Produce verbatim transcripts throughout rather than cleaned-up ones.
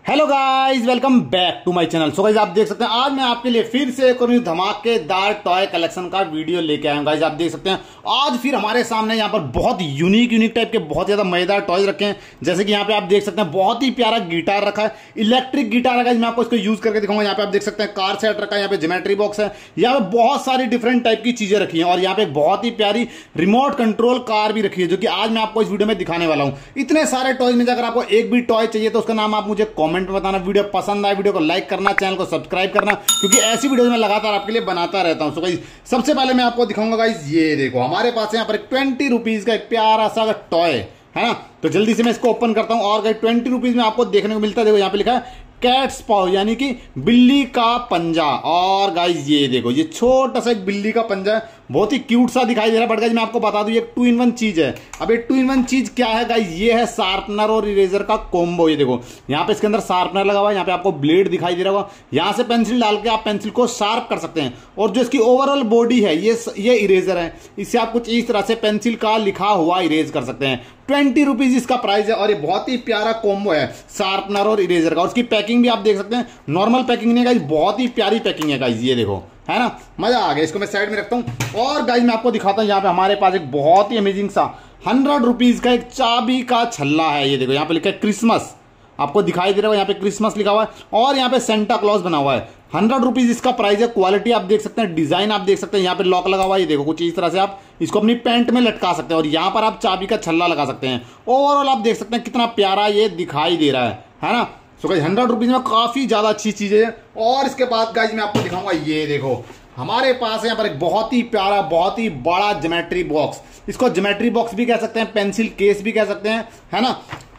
Hello guys, welcome back to my channel. So guys आप देख सकते हैं आज मैं आपके लिए फिर से एक और धमाकेदार टॉय कलेक्शन का वीडियो लेके आया हूं। गाइस आप देख सकते हैं आज फिर हमारे सामने यहाँ पर बहुत यूनिक यूनिक टाइप के बहुत ज्यादा मजेदार टॉयज रखे हैं। जैसे कि यहाँ पे आप देख सकते हैं बहुत ही प्यारा गिटार रखा है, इलेक्ट्रिक गिटार है। मैं आपको इसको यूज करके दिखाऊंगा। यहाँ पे आप देख सकते हैं कार सेट रखा है, यहाँ पे ज्योमेट्री बॉक्स है, यहाँ पे बहुत सारी डिफरेंट टाइप की चीजें रखी है और यहाँ पे बहुत ही प्यारी रिमोट कंट्रोल कार भी रखी है, जो कि आज मैं आपको इस वीडियो में दिखाने वाला हूँ। इतने सारे टॉयज में अगर आपको एक भी टॉय चाहिए तो उसका नाम आप मुझे कॉमेंट में बताना। वीडियो पसंद आए वीडियो को लाइक करना, चैनल को सब्सक्राइब करना, क्योंकि ऐसी वीडियो मैं लगातार आपके लिए बनाता रहता हूं। सो गाइस सबसे पहले मैं आपको दिखाऊंगा गाइस, ये देखो हमारे पास यहाँ पर ट्वेंटी रुपीज का एक प्यारा सा टॉय है ना। तो जल्दी से मैं इसको ओपन करता हूं और गाइस ट्वेंटी रुपीज में आपको देखने को मिलता है। देखो यहाँ पे लिखा है कैट्स पाव, यानी कि बिल्ली का पंजा। और गाइस ये देखो ये छोटा सा एक बिल्ली का पंजा है, बहुत ही क्यूट सा दिखाई दे रहा है। बट गाइस मैं आपको बता दूं ये टू इन वन चीज है। अब ये टू इन वन चीज क्या है गाइस, ये है शार्पनर और इरेजर का कॉम्बो। ये देखो यहाँ पे इसके अंदर शार्पनर लगा हुआ है, यहाँ पे आपको ब्लेड दिखाई दे रहा होगा, यहाँ से पेंसिल डाल के आप पेंसिल को शार्प कर सकते हैं। और जो इसकी ओवरऑल बॉडी है ये ये इरेजर है, इससे आप कुछ इस तरह से पेंसिल का लिखा हुआ इरेज कर सकते हैं। ट्वेंटी रुपीज इसका प्राइस है और ये बहुत ही प्यारा कॉम्बो है शार्पनर और इरेजर का। और उसकी पैकिंग भी आप देख सकते हैं, नॉर्मल पैकिंग नहीं है गाइस, बहुत ही प्यारी पैकिंग है गाइस। ये देखो है ना, मजा आ गया। इसको मैं साइड में रखता हूं और गाइस मैं आपको दिखाता हूं। यहाँ पे हमारे पास एक बहुत ही अमेजिंग सा हंड्रेड रुपीज का एक चाबी का छल्ला है। ये देखो यहाँ पे लिखा है क्रिसमस, आपको दिखाई दे रहा है, यहाँ पे क्रिसमस लिखा हुआ है और यहाँ पे सेंटा क्लॉज बना हुआ है। हंड्रेड रुपीज इसका प्राइस है। क्वालिटी आप देख सकते हैं, डिजाइन आप देख सकते हैं, यहाँ पे लॉक लगा हुआ है। ये देखो कुछ इस तरह से आप इसको अपनी पैंट में लटका सकते हैं और यहाँ पर आप चाबी का छल्ला लगा सकते हैं। ओवरऑल आप देख सकते हैं कितना प्यारा ये दिखाई दे रहा है है ना। सो गाइस हंड्रेड रुपीज में काफी ज्यादा अच्छी चीजें हैं। और इसके बाद गाइस मैं आपको दिखाऊंगा, ये देखो हमारे पास यहाँ पर एक बहुत ही प्यारा बहुत ही बड़ा ज्योमेट्री बॉक्स, इसको ज्योमेट्री बॉक्स भी कह सकते हैं, पेंसिल केस भी कह सकते हैं है ना।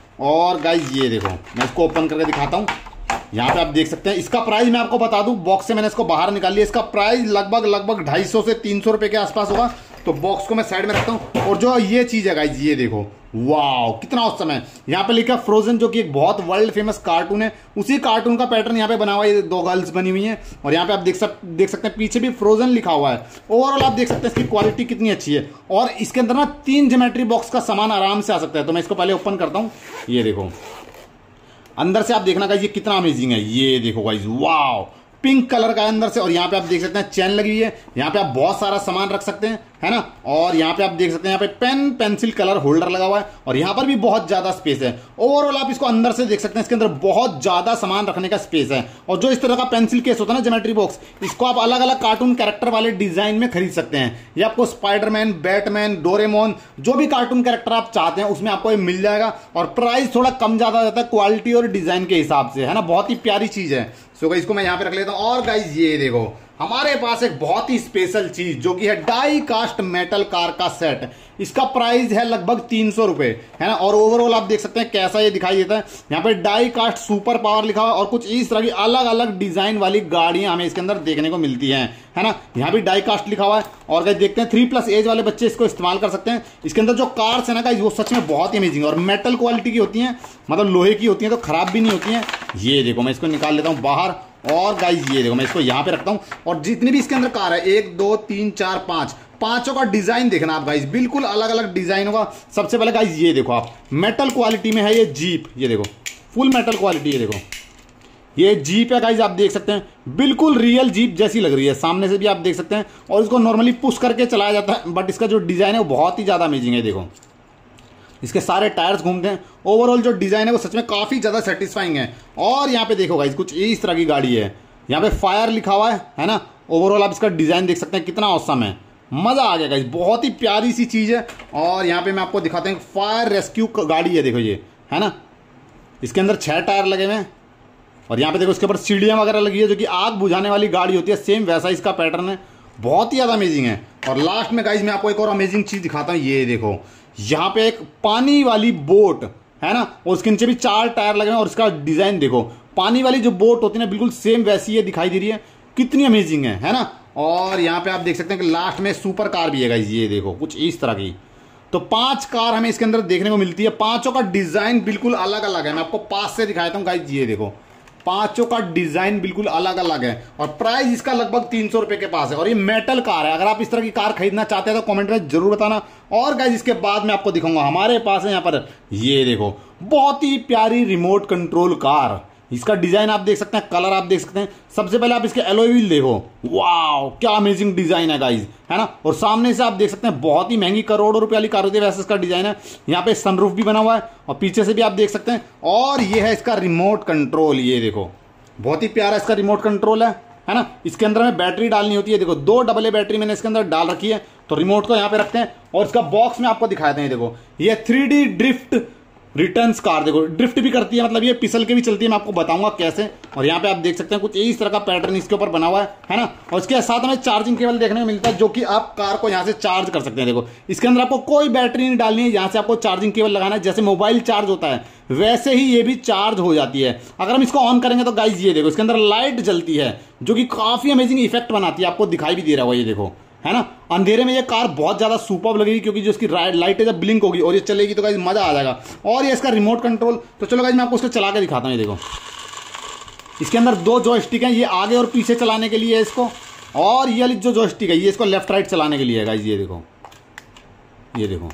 और गाइस ये देखो मैं इसको ओपन करके दिखाता हूँ। यहाँ पे आप देख सकते हैं इसका प्राइस मैं आपको बता दूं, बॉक्स से मैंने इसको बाहर निकाल लिया। इसका प्राइस लगभग लगभग ढाई सौ से तीन सौ रुपए के आसपास होगा। तो बॉक्स को मैं साइड में रखता हूँ। और जो ये चीज है गाइस, ये देखो वाओ कितना औसम है। यहाँ पे लिखा फ्रोजन, जो कि एक बहुत वर्ल्ड फेमस कार्टून है, उसी कार्टून का पैटर्न यहाँ पे बना हुआ है। दो गर्ल्स बनी हुई हैं और यहाँ पे आप देख सक देख सकते हैं पीछे भी फ्रोजन लिखा हुआ है। ओवरऑल आप देख सकते हैं इसकी क्वालिटी कितनी अच्छी है। और इसके अंदर ना तीन ज्योमेट्री बॉक्स का सामान आराम से आ सकता है। तो मैं इसको पहले ओपन करता हूँ। ये देखो अंदर से आप देखना गाइस ये कितना अमेजिंग है। ये देखो गाइस वाओ, पिंक कलर का अंदर से। और यहाँ पे आप देख सकते हैं चैन लगी हुई है, यहाँ पे आप बहुत सारा सामान रख सकते हैं है ना। और यहाँ पे आप देख सकते हैं यहाँ पे पेन पेंसिल कलर होल्डर लगा हुआ है और यहाँ पर भी बहुत ज्यादा स्पेस है। ओवरऑल आप इसको अंदर से देख सकते हैं, इसके अंदर बहुत ज्यादा सामान रखने का स्पेस है। और जो इस तरह का पेंसिल केस होता है ना ज्योमेट्री बॉक्स, इसको आप अलग अलग कार्टून कैरेक्टर वाले डिजाइन में खरीद सकते हैं। ये आपको स्पाइडरमैन, बैटमैन, डोरेमोन, जो भी कार्टून कैरेक्टर आप चाहते हैं उसमें आपको ये मिल जाएगा। और प्राइस थोड़ा कम ज्यादा रहता है क्वालिटी और डिजाइन के हिसाब से है ना। बहुत ही प्यारी चीज है। सो गाइस इसको मैं यहाँ पे रख लेता हूँ। और गाइस ये देखो हमारे पास एक बहुत ही स्पेशल चीज जो कि है डाई कास्ट मेटल कार का सेट। इसका प्राइस है लगभग तीन सौ रुपए है ना। और ओवरऑल आप देख सकते हैं कैसा ये दिखाई देता है। यहाँ पे डाई कास्ट सुपर पावर लिखा हुआ है और कुछ इस तरह की अलग अलग डिजाइन वाली गाड़ियां हमें इसके अंदर देखने को मिलती हैं है ना। यहाँ भी डाई कास्ट लिखा हुआ है। और गाइस देखते हैं थ्री प्लस एज वाले बच्चे इसको इस्तेमाल कर सकते हैं। इसके अंदर जो कार्स है ना गाइस वो सच में बहुत ही अमेजिंग है और मेटल क्वालिटी की होती है, मतलब लोहे की होती है, तो खराब भी नहीं होती है। ये देखो मैं इसको निकाल लेता हूँ बाहर। और गाइस ये देखो मैं इसको यहाँ पे रखता हूँ। और जितनी भी इसके अंदर कार है, एक दो तीन चार पांच, पांचों का डिजाइन देखना आप गाइस, बिल्कुल अलग अलग डिजाइन होगा। सबसे पहले गाइस ये देखो आप मेटल क्वालिटी में है ये जीप। ये देखो फुल मेटल क्वालिटी। ये देखो ये जीप है गाइस, आप देख सकते हैं बिल्कुल रियल जीप जैसी लग रही है, सामने से भी आप देख सकते हैं। और इसको नॉर्मली पुश करके चलाया जाता है, बट इसका जो डिजाइन है वो बहुत ही ज्यादा अमेजिंग है। देखो इसके सारे टायर्स घूमते हैं। ओवरऑल जो डिजाइन है वो सच में काफी ज्यादा सेटिस्फाइंग है। और यहाँ पे देखो गाइस कुछ इस तरह की गाड़ी है, यहाँ पे फायर लिखा हुआ है है ना। ओवरऑल आप इसका डिजाइन देख सकते हैं कितना औसम है, मजा आ गया गाइस, बहुत ही प्यारी सी चीज है। और यहाँ पे मैं आपको दिखाता हूँ फायर रेस्क्यू गाड़ी है, देखो ये है ना। इसके अंदर छह टायर लगे हुए हैं और यहाँ पे देखो इसके ऊपर सीढ़ियां वगैरह लगी है, जो कि आग बुझाने वाली गाड़ी होती है, सेम वैसा इसका पैटर्न है, बहुत ही ज्यादा अमेजिंग है। और लास्ट में गाइस मैं आपको एक और अमेजिंग चीज दिखाता हूँ। ये देखो यहाँ पे एक पानी वाली बोट है ना, और उसके नीचे भी चार टायर लगे हैं। और इसका डिजाइन देखो, पानी वाली जो बोट होती है ना बिल्कुल सेम वैसी ये दिखाई दे रही है, कितनी अमेजिंग है है ना। और यहाँ पे आप देख सकते हैं कि लास्ट में सुपर कार भी है गाइस, ये देखो कुछ इस तरह की। तो पांच कार हमें इसके अंदर देखने को मिलती है, पांचों का डिजाइन बिल्कुल अलग अलग है। मैं आपको पास से दिखाता हूँ गाइस, ये देखो पांचों का डिजाइन बिल्कुल अलग अलग है और प्राइस इसका लगभग तीन सौ रुपए के पास है। और ये मेटल कार है। अगर आप इस तरह की कार खरीदना चाहते हैं तो कमेंट में जरूर बताना। और गाइस इसके बाद मैं आपको दिखाऊंगा हमारे पास है यहाँ पर, ये देखो बहुत ही प्यारी रिमोट कंट्रोल कार। इसका डिजाइन आप देख सकते हैं, कलर आप देख सकते हैं। सबसे पहले आप इसके एलॉय व्हील देखो, वाह क्या अमेजिंग डिजाइन है गाइज, है ना। और सामने से आप देख सकते हैं बहुत ही महंगी करोड़ों रुपए वाली कार होती है वैसे इसका डिजाइन है। यहाँ पे सनरूफ भी बना हुआ है और पीछे से भी आप देख सकते हैं। और ये है इसका रिमोट कंट्रोल, ये देखो बहुत ही प्यारा इसका रिमोट कंट्रोल है, है ना। इसके अंदर में बैटरी डालनी होती है, देखो दो डबल ए बैटरी मैंने इसके अंदर डाल रखी है। तो रिमोट को यहाँ पे रखते हैं और इसका बॉक्स में आपको दिखाते हैं, देखो ये three D drift returns car, देखो ड्रिफ्ट भी करती है, मतलब ये पिसल के भी चलती है, मैं आपको बताऊंगा कैसे। और यहाँ पे आप देख सकते हैं कुछ इस तरह का पैटर्न इसके ऊपर बना हुआ है, है ना। और इसके साथ हमें चार्जिंग केबल देखने को मिलता है जो कि आप कार को यहाँ से चार्ज कर सकते हैं। देखो इसके अंदर आपको कोई बैटरी नहीं डालनी है, यहाँ से आपको चार्जिंग केबल लगाना है। जैसे मोबाइल चार्ज होता है वैसे ही ये भी चार्ज हो जाती है। अगर हम इसको ऑन करेंगे तो गाइज ये देखो इसके अंदर लाइट जलती है जो कि काफी अमेजिंग इफेक्ट बनाती है, आपको दिखाई भी दे रहा होगा, ये देखो, है ना। अंधेरे में ये कार बहुत ज्यादा सुपर्ब लगेगी क्योंकि जो इसकी लाइट जब ब्लिंक होगी और ये चलेगी तो गाइस मजा आ जाएगा। और ये इसका रिमोट कंट्रोल, तो चलो गाइस मैं आपको इसको चला के दिखाता हूँ। ये देखो इसके अंदर दो जॉयस्टिक हैं, ये आगे और पीछे चलाने के लिए है इसको, और ये वाली जो जॉयस्टिक है ये इसको लेफ्ट राइट चलाने के लिए है गाइस, ये देखो, ये देखो,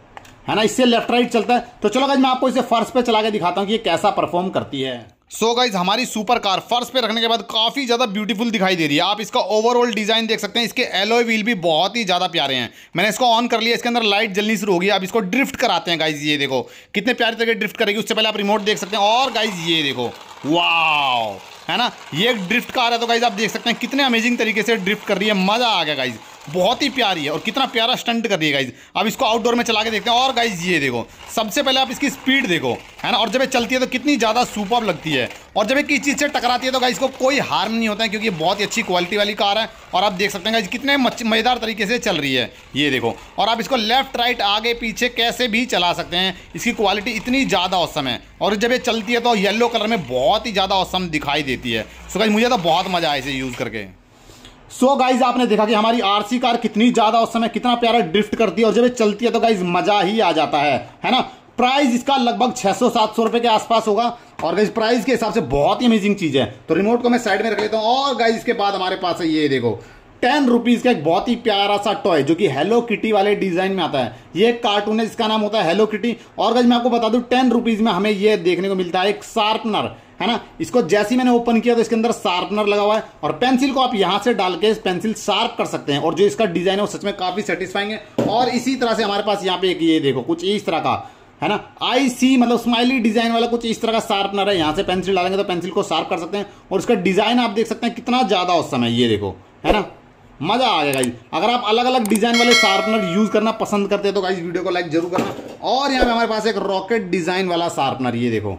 है ना, इससे लेफ्ट राइट चलता है। तो चलो गाइस मैं आपको इसे फर्श पे चला के दिखाता हूँ कि ये कैसा परफॉर्म करती है। सो so गाइज हमारी सुपर कार फर्श पे रखने के बाद काफी ज्यादा ब्यूटीफुल दिखाई दे रही है। आप इसका ओवरऑल डिजाइन देख सकते हैं, इसके एलॉय व्हील भी बहुत ही ज्यादा प्यारे हैं। मैंने इसको ऑन कर लिया, इसके अंदर लाइट जलनी शुरू होगी। आप इसको ड्रिफ्ट कराते हैं गाइज, ये देखो कितने प्यारे तरीके ड्रिफ्ट करेगी। उससे पहले आप रिमोट देख सकते हैं। और गाइज ये देखो वाओ, है ना, ये एक ड्रिफ्ट कार है। तो गाइज आप देख सकते हैं कितने अमेजिंग तरीके से ड्रिफ्ट कर रही है, मजा आ गया गाइज, बहुत ही प्यारी है और कितना प्यारा स्टंट कर रही है गाइज। अब इसको आउटडोर में चला के देखते हैं। और गाइज ये देखो सबसे पहले आप इसकी स्पीड देखो, है ना, और जब ये चलती है तो कितनी ज़्यादा सुपर्ब लगती है। और जब ये किसी चीज़ से टकराती है तो गाइज को कोई हार्म नहीं होता है क्योंकि ये बहुत ही अच्छी क्वालिटी वाली कार है। और आप देख सकते हैं गाइज कितने मज़ेदार तरीके से चल रही है, ये देखो। और आप इसको लेफ्ट राइट आगे पीछे कैसे भी चला सकते हैं, इसकी क्वालिटी इतनी ज़्यादा औसम है। और जब ये चलती है तो येलो कलर में बहुत ही ज़्यादा औसम दिखाई देती है। सो गाइज मुझे तो बहुत मज़ा आया इसे यूज़ करके। सो so गाइज आपने देखा कि हमारी आरसी कार कितनी ज्यादा उस समय कितना प्यारा ड्रिफ्ट करती है और जब ये चलती है तो गाइज मजा ही आ जाता है, है ना। प्राइस इसका लगभग छह सौ सात सौ रुपए के आसपास होगा और गाइज प्राइस के हिसाब से बहुत ही अमेजिंग चीज है। तो रिमोट को मैं साइड में रख लेता हूँ। और गाइज इसके बाद हमारे पास है ये देखो टेन रुपीज का एक बहुत ही प्यारा सा टॉय जो कि हेलो किटी वाले डिजाइन में आता है। ये एक कार्टून है जिसका नाम होता है हेलो किटी। और गाइज मैं आपको बता दूं टेन रुपीज में हमें ये देखने को मिलता है एक शार्पनर, है ना। इसको जैसे ही मैंने ओपन किया तो इसके अंदर शार्पनर लगा हुआ है और पेंसिल को आप यहां से डाल के पेंसिल शार्प कर सकते हैं। और जो इसका डिजाइन है वो सच में काफी सेटिस्फाइंग है। और इसी तरह से हमारे पास यहाँ पे एक ये देखो कुछ इस तरह का, है ना, आई सी मतलब स्माइली डिजाइन वाला कुछ इस तरह का शार्पनर है। यहाँ से पेंसिल डालेंगे तो पेंसिल को शार्प कर सकते हैं। और इसका डिजाइन आप देख सकते हैं कितना ज्यादा औसम है, ये देखो, है ना, मजा आ गया गाइज। अगर आप अलग अलग डिजाइन वाले शार्पनर यूज करना पसंद करते हैं तो गाइज वीडियो को लाइक जरूर करना। और यहाँ पे हमारे पास एक रॉकेट डिजाइन वाला शार्पनर, ये देखो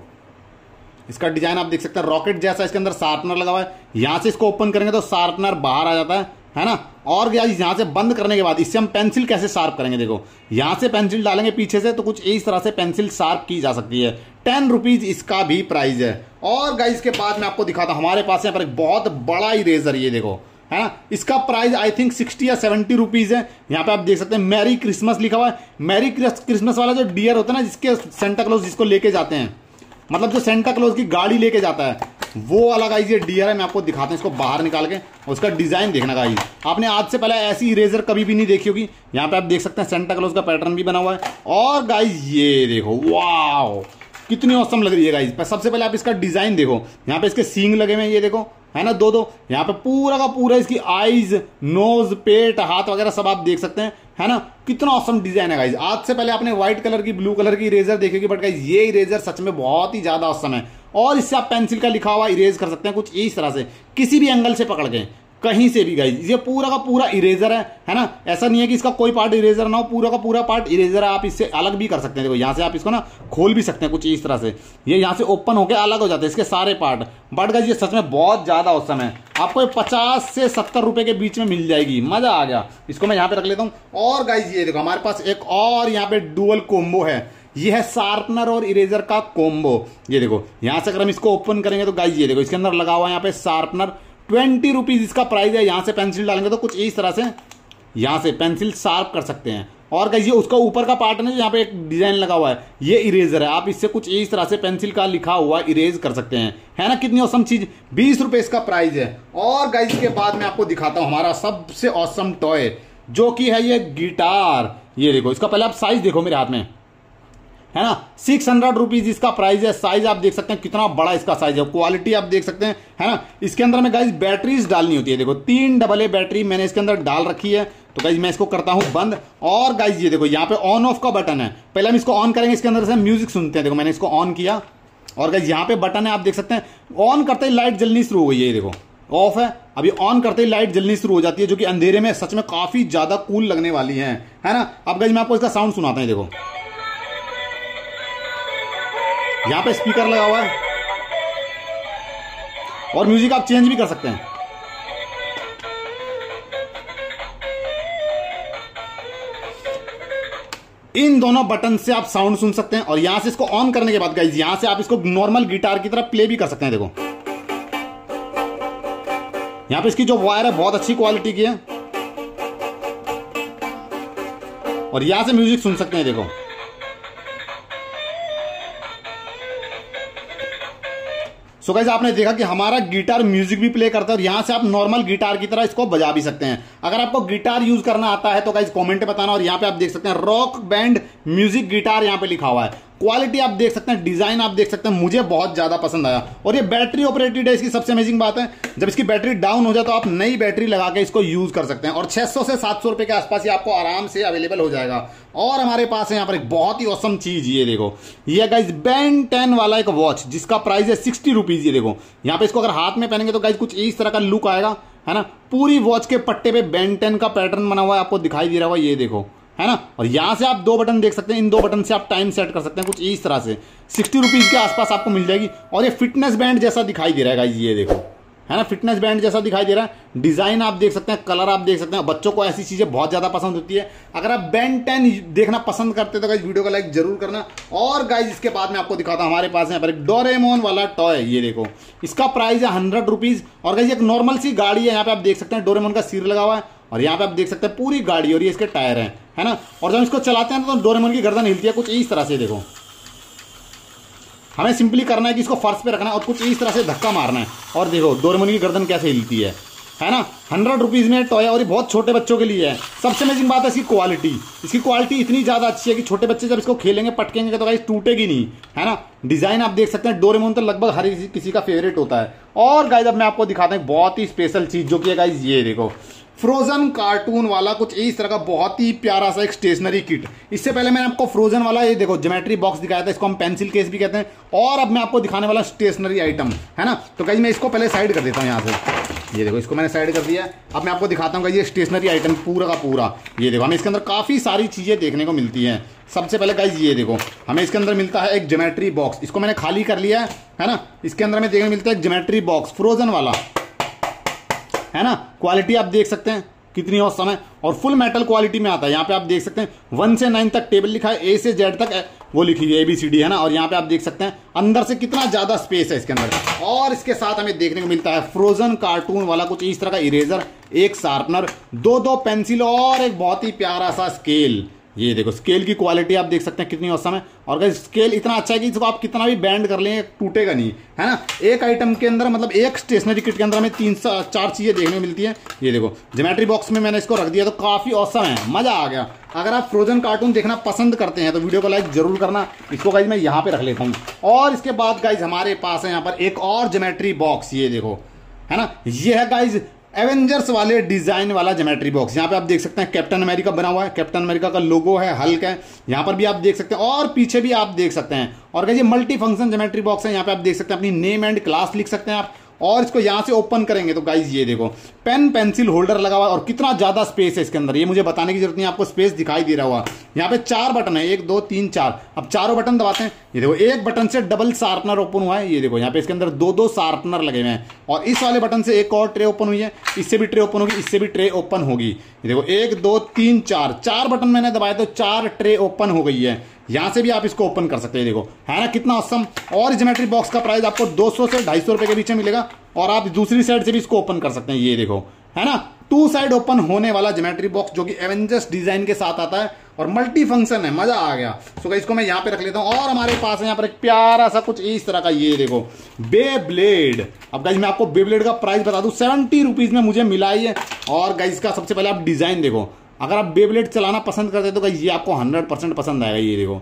इसका डिजाइन आप देख सकते हैं रॉकेट जैसा, इसके अंदर शार्पनर लगा हुआ है। यहां से इसको ओपन करेंगे तो शार्पनर बाहर आ जाता है, है ना। और गाइस यहां से बंद करने के बाद इससे हम पेंसिल कैसे शार्प करेंगे, देखो यहां से पेंसिल डालेंगे पीछे से तो कुछ इस तरह से पेंसिल शार्प की जा सकती है। टेन रुपीज इसका भी प्राइस है। और गाइस के बाद मैं आपको दिखाता हूं हमारे पास यहाँ पर एक बहुत बड़ा इरेजर, ये देखो, है ना। इसका प्राइस आई थिंक सिक्सटी या सेवेंटी रुपीज है। यहाँ पे आप देख सकते हैं मैरी क्रिसमस लिखा हुआ है। मैरी क्रिसमस वाला जो डियर होता है ना, जिसके सेंटा क्लॉज जिसको लेके जाते हैं, मतलब जो सेंटा क्लॉज की गाड़ी लेके जाता है, वो वाला गाइस ये डियर है। मैं आपको दिखाता हूँ इसको बाहर निकाल के, उसका डिजाइन देखना गाइस। आपने आज से पहले ऐसी इरेजर कभी भी नहीं देखी होगी। यहाँ पे आप देख सकते हैं सेंटा क्लॉज का पैटर्न भी बना हुआ है। और गाइस ये देखो वाओ कितनी औसम लग रही है गाइस। सबसे पहले आप इसका डिजाइन देखो, यहाँ पे इसके सींग लगे हुए हैं, ये देखो, है ना, दो दो। यहाँ पे पूरा का पूरा इसकी आईज, नोज, पेट, हाथ वगैरह सब आप देख सकते हैं, है ना। कितना ऑसम डिजाइन है गाइज। आज से पहले आपने व्हाइट कलर की, ब्लू कलर की इरेजर देखी, बट गाइज ये इरेजर सच में बहुत ही ज्यादा ऑसम है। और इससे आप पेंसिल का लिखा हुआ इरेज कर सकते हैं कुछ इस तरह से, किसी भी एंगल से पकड़ के, कहीं से भी गाइज। ये पूरा का पूरा इरेजर है, है ना। ऐसा नहीं है कि इसका कोई पार्ट इरेजर ना हो, पूरा का पूरा पार्ट इरेजर है। आप इससे अलग भी कर सकते हैं, देखो यहाँ से आप इसको ना खोल भी सकते हैं कुछ इस तरह से। ये यहाँ से ओपन होकर अलग हो जाते हैं इसके सारे पार्ट। बट गाइज ये सच में बहुत ज्यादा औसम है। आपको पचास से सत्तर रुपए के बीच में मिल जाएगी, मजा आ गया। इसको मैं यहाँ पे रख लेता हूँ। और गाइज ये देखो हमारे पास एक और यहाँ पे डुअल कोम्बो है। ये है शार्पनर और इरेजर का कोम्बो। ये देखो यहाँ से अगर हम इसको ओपन करेंगे तो गाइज ये देखो इसके अंदर लगा हुआ है यहाँ पे शार्पनर। ट्वेंटी रुपीज इसका प्राइस है। यहाँ से पेंसिल डालेंगे तो कुछ इस तरह से यहाँ से पेंसिल शार्प कर सकते हैं। और गाइस ये उसका ऊपर का पार्ट है, यहाँ पे एक डिजाइन लगा हुआ है, ये इरेजर है। आप इससे कुछ इस तरह से पेंसिल का लिखा हुआ इरेज कर सकते हैं, है ना। कितनी औसम चीज, बीस रुपए इसका प्राइस है। और गाइस के बाद मैं आपको दिखाता हूं हमारा सबसे औसम टॉय जो कि है ये गिटार। ये देखो इसका पहले आप साइज देखो मेरे हाथ में, है ना। सिक्स हंड्रेड रुपीज इसका प्राइस है। साइज आप देख सकते हैं कितना बड़ा इसका साइज है। क्वालिटी आप देख सकते हैं, है ना। इसके अंदर में गाइज बैटरीज डालनी होती है। देखो तीन डबल ए बैटरी मैंने इसके अंदर डाल रखी है। तो गाइज मैं इसको करता हूं बंद। और गाइज ये देखो यहाँ पे ऑन ऑफ का बटन है। पहले हम इसको ऑन करेंगे, इसके अंदर से म्यूजिक सुनते हैं। देखो मैंने इसको ऑन किया और गाइज यहाँ पे बटन है, आप देख सकते हैं। ऑन करते ही लाइट जलनी शुरू हो गई है, ये देखो ऑफ है। अभी ऑन करते ही लाइट जलनी शुरू हो जाती है, जो कि अंधेरे में सच में काफी ज्यादा कूल लगने वाली है, है ना। अब गाइज मैं आपको इसका साउंड सुनाता हूं। देखो यहां पे स्पीकर लगा हुआ है और म्यूजिक आप चेंज भी कर सकते हैं। इन दोनों बटन से आप साउंड सुन सकते हैं। और यहां से इसको ऑन करने के बाद गाइज यहां से आप इसको नॉर्मल गिटार की तरह प्ले भी कर सकते हैं। देखो यहां पे इसकी जो वायर है बहुत अच्छी क्वालिटी की है और यहां से म्यूजिक सुन सकते हैं। देखो सो गाइस आपने देखा कि हमारा गिटार म्यूजिक भी प्ले करता है और यहां से आप नॉर्मल गिटार की तरह इसको बजा भी सकते हैं। अगर आपको गिटार यूज करना आता है तो गाइस कमेंट में बताना। और यहां पे आप देख सकते हैं रॉक बैंड म्यूजिक गिटार यहां पे लिखा हुआ है। क्वालिटी आप देख सकते हैं, डिजाइन आप देख सकते हैं, मुझे बहुत ज्यादा पसंद आया। और ये बैटरी ऑपरेटेड है, इसकी सबसे अमेजिंग बात है जब इसकी बैटरी डाउन हो जाए तो आप नई बैटरी लगा के इसको यूज कर सकते हैं। और छह सौ से सात सौ रुपए के आसपास ये आपको आराम से अवेलेबल हो जाएगा। और हमारे पास है यहाँ पर एक बहुत ही औसम चीज, ये देखो ये गाइज बेन टेन वाला एक वॉच जिसका प्राइस है सिक्सटी रुपीज। ये देखो यहाँ पे इसको अगर हाथ में पहनेंगे तो गाइज कुछ इस तरह का लुक आएगा, है ना। पूरी वॉच के पट्टे पे बेन टेन का पैटर्न बना हुआ है, आपको दिखाई दे रहा होगा, ये देखो, है ना। और यहां से आप दो बटन देख सकते हैं, इन दो बटन से आप टाइम सेट कर सकते हैं कुछ इस तरह से। सिक्सटी रुपीज के आसपास आपको मिल जाएगी। और ये फिटनेस बैंड जैसा दिखाई दे रहा है गाइस, ये देखो, है ना, फिटनेस बैंड जैसा दिखाई दे रहा है। डिजाइन आप देख सकते हैं, कलर आप देख सकते हैं। बच्चों को ऐसी चीजें बहुत ज्यादा पसंद होती है। अगर आप बेन टेन देखना पसंद करते हैं तो गाइस वीडियो को लाइक जरूर करना। और गाइस इसके बाद मैं आपको दिखाता हूं, हमारे पास यहाँ पर एक डोरेमोन वाला टॉय, ये देखो इसका प्राइस है हंड्रेड रुपीज। और गाइस एक नॉर्मल सी गाड़ी है, यहाँ पे आप देख सकते हैं डोरेमोन का सिर लगा हुआ है। और यहाँ पे आप देख सकते हैं पूरी गाड़ी और ये इसके टायर हैं, है ना। और जब इसको चलाते हैं तो डोरेमोन की गर्दन हिलती है कुछ इस तरह से। देखो हमें सिंपली करना है कि इसको फर्श पे रखना है और कुछ इस तरह से धक्का मारना है। और देखो डोरेमोन की गर्दन कैसे हिलती है, है ना। हंड्रेड रुपीज में टॉय और ये बहुत छोटे बच्चों के लिए है। सबसे अमेजिंग बात है इसकी क्वालिटी। इसकी क्वालिटी इतनी ज्यादा अच्छी है कि छोटे बच्चे जब इसको खेलेंगे पटकेंगे तो गाइस टूटेगी नहीं, है ना। डिजाइन आप देख सकते हैं, डोरेमोन तो लगभग हर किसी का फेवरेट होता है। और गाइस अब मैं आपको दिखाता हूं बहुत ही स्पेशल चीज जो कि है गाइस, ये देखो फ्रोजन कार्टून वाला कुछ इस तरह का बहुत ही प्यारा सा एक स्टेशनरी किट। इससे पहले मैंने आपको फ्रोजन वाला ये देखो ज्योमेट्री बॉक्स दिखाया था, इसको हम पेंसिल केस भी कहते हैं। और अब मैं आपको दिखाने वाला स्टेशनरी आइटम, है ना। तो गाइस मैं इसको पहले साइड कर देता हूँ यहाँ से। ये देखो इसको मैंने साइड कर दिया है। अब मैं आपको दिखाता हूँ ये स्टेशनरी आइटम पूरा का पूरा। ये देखो हमें इसके अंदर काफी सारी चीजें देखने को मिलती हैं। सबसे पहले गाइस ये देखो हमें इसके अंदर मिलता है एक ज्योमेट्री बॉक्स। इसको मैंने खाली कर लिया है, है ना। इसके अंदर में देखने मिलता है एक ज्योमेट्री बॉक्स फ्रोजन वाला, है ना। क्वालिटी आप देख सकते हैं कितनी औसम है और फुल मेटल क्वालिटी में आता है। यहाँ पे आप देख सकते हैं वन से नाइन तक टेबल लिखा है, ए से जेड तक वो लिखी हुई है एबीसीडी, है ना। और यहाँ पे आप देख सकते हैं अंदर से कितना ज्यादा स्पेस है इसके अंदर। और इसके साथ हमें देखने को मिलता है फ्रोजन कार्टून वाला कुछ इस तरह का इरेजर, एक शार्पनर, दो दो पेंसिल और एक बहुत ही प्यारा सा स्केल। ये देखो स्केल की क्वालिटी आप देख सकते हैं कितनी औसम है। और गाइस स्केल इतना अच्छा है कि इसको आप कितना भी बैंड कर लेंगे टूटेगा नहीं, है ना। एक आइटम के अंदर मतलब एक स्टेशनरी किट के अंदर हमें तीन चार चीजें देखने को मिलती है। ये देखो ज्योमेट्री बॉक्स में मैंने इसको रख दिया तो काफी औसम है, मजा आ गया। अगर आप फ्रोजन कार्टून देखना पसंद करते हैं तो वीडियो को लाइक जरूर करना। इसको गाइस मैं यहाँ पे रख लेता हूँ। और इसके बाद गाइस हमारे पास है यहाँ पर एक और ज्योमेट्री बॉक्स, ये देखो, है ना। ये है गाइस एवेंजर्स वाले डिजाइन वाला ज्योमेट्री बॉक्स। यहाँ पे आप देख सकते हैं कैप्टन अमेरिका बना हुआ है, कैप्टन अमेरिका का लोगो है, हल्क है, यहाँ पर भी आप देख सकते हैं और पीछे भी आप देख सकते हैं। और ये मल्टी फंक्शन ज्योमेट्री बॉक्स है। यहाँ पे आप देख सकते हैं अपनी नेम एंड क्लास लिख सकते हैं आप। और इसको यहां से ओपन करेंगे तो गाइज ये देखो पेन पेंसिल होल्डर लगा हुआ है और कितना ज्यादा स्पेस है इसके अंदर, ये मुझे बताने की जरूरत नहीं, आपको स्पेस दिखाई दे रहा हुआ। यहाँ पे चार बटन है, एक दो तीन चार। अब चारों बटन दबाते हैं, ये देखो एक बटन से डबल शार्पनर ओपन हुआ है। ये देखो यहाँ पे इसके अंदर दो दो शार्पनर लगे हुए हैं। और इस वाले बटन से एक और ट्रे ओपन हुई है, इससे भी ट्रे ओपन होगी, इससे भी ट्रे ओपन होगी। ये देखो एक दो तीन चार, चार बटन मैंने दबाया तो चार ट्रे ओपन हो गई है। यहां से भी आप इसको ओपन कर सकते हैं, देखो है ना कितना ऑसम। और ज्योमेट्री बॉक्स का प्राइस आपको दो सौ से ढाई सौ रुपए के बीच में मिलेगा। और आप दूसरी साइड से भी इसको ओपन कर सकते हैं, ये देखो है ना टू साइड ओपन होने वाला ज्योमेट्री बॉक्स जो कि एवेंजर्स डिजाइन के साथ आता है और मल्टी फंक्शन है, मजा आ गया। सो इसको मैं यहाँ पे रख लेता हूँ। और हमारे पास है यहाँ पर एक प्यारा सा कुछ इस तरह का, ये देखो बे ब्लेड। अब गाइज मैं आपको बे ब्लेड का प्राइस बता दूं, सेवेंटी रुपीज में मुझे मिला ही है। और गाइज का सबसे पहले आप डिजाइन देखो, अगर आप बे ब्लेड चलाना पसंद करते हैं तो गाइज ये आपको हंड्रेड परसेंट पसंद आएगा। ये देखो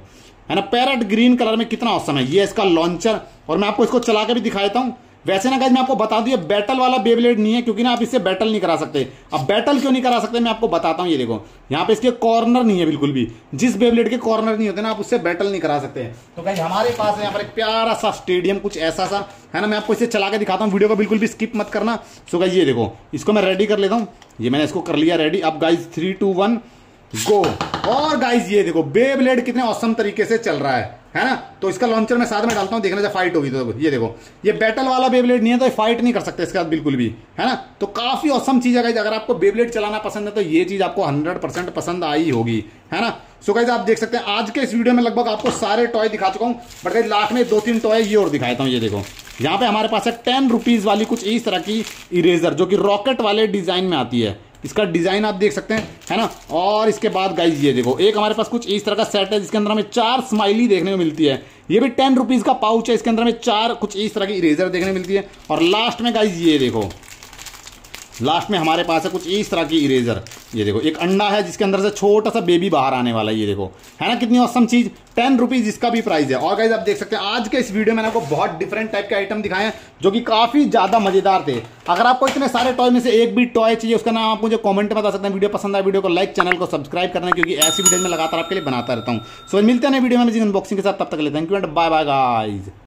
है ना। पैरेट ग्रीन कलर में कितना औसम है। ये इसका लॉन्चर, और मैं आपको इसको चला के भी दिखाता हूं। वैसे ना गाइस मैं आपको बता दूं, ये बैटल वाला बेब्लेड नहीं है, क्योंकि ना आप इससे बैटल नहीं करा सकते। अब बैटल क्यों नहीं करा सकते मैं आपको बताता हूं। ये देखो यहाँ पे इसके कॉर्नर नहीं है बिल्कुल भी। जिस बेब्लेड के कॉर्नर नहीं होते ना, आप उससे बैटल नहीं करा सकते। तो गाइस हमारे पास है यहाँ पर एक प्यारा सा स्टेडियम, कुछ ऐसा सा है ना। मैं आपको इसे चला के दिखाता हूँ, वीडियो को बिल्कुल भी स्किप मत करना। सो गाइस ये देखो, इसको मैं रेडी कर लेता हूँ। ये मैंने इसको कर लिया रेडी। अब guys three two one go. और गाइस ये देखो बेब्लेड कितने औसम तरीके से चल रहा है है ना। तो इसका लॉन्चर मैं साथ में डालता हूं, देखने से फाइट होगी। तो ये देखो, ये बैटल वाला बेब्लेड नहीं है, तो ये फाइट नहीं कर सकते इसके साथ बिल्कुल भी, है ना। तो काफी औसम चीज है गाइस। अगर आपको बेब्लेड चलाना पसंद है तो ये चीज आपको हंड्रेड परसेंट पसंद आई होगी, है ना। सो गाइस आप देख सकते हैं आज के इस वीडियो में लगभग आपको सारे टॉय दिखा चुका हूं, बट गाइस लास्ट में दो तीन टॉय ये और दिखाता हूं। ये देखो यहाँ पे हमारे पास है टेन रुपीज वाली कुछ इस तरह की इरेजर, जो कि रॉकेट वाले डिजाइन में आती है। इसका डिजाइन आप देख सकते हैं, है ना। और इसके बाद गाइस ये देखो, एक हमारे पास कुछ इस तरह का सेट है, जिसके अंदर हमें चार स्माइली देखने को मिलती है। ये भी टेन रुपीज का पाउच है, इसके अंदर हमें चार कुछ इस तरह की इरेजर देखने मिलती है। और लास्ट में गाइस ये देखो, लास्ट में हमारे पास है कुछ इस तरह की इरेजर। ये देखो एक अंडा है, जिसके अंदर से छोटा सा बेबी बाहर आने वाला है। ये देखो, है ना, कितनी औसम चीज। टेन रुपीज इसका भी प्राइस है। और गाइस आप देख सकते हैं आज के इस वीडियो में आपको बहुत डिफरेंट टाइप के आइटम दिखाए हैं, जो कि काफी ज्यादा मजेदार थे। अगर आपको इतने सारे टॉय में से एक भी टॉय चाहिए, उसका नाम आप मुझे कमेंट में बता सकते हैं। वीडियो पसंद आए वीडियो को लाइक, चैनल को सब्सक्राइब करना, क्योंकि ऐसी वीडियो में लगातार आपके लिए बनाता रहता हूँ। सो मिलते हैं वीडियो में अनबॉक्सिंग के साथ, तब तक के लिए thank you and bye bye guys.